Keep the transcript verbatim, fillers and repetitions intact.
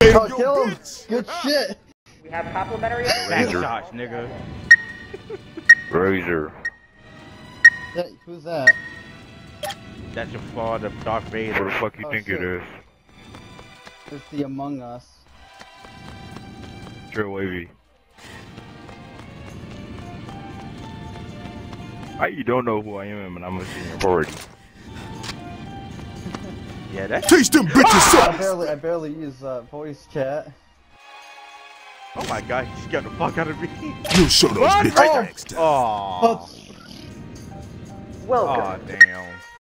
Oh, kill him! Good shit! We have complimentary Back shots, nigga. Razor. That, who's that? That's your father, Darth Vader. What the fuck you Oh, think shit. it is? It's the Among Us. Trail wavy. How you don't know who I am and I'm a senior authority? Yeah, that's. Teach them bitches I up! barely, I barely use uh, voice chat. Oh my god, he scared the fuck out of me. You'll show those What? bitches Oh. next time. Aww. Oh, Welcome. Aw, damn.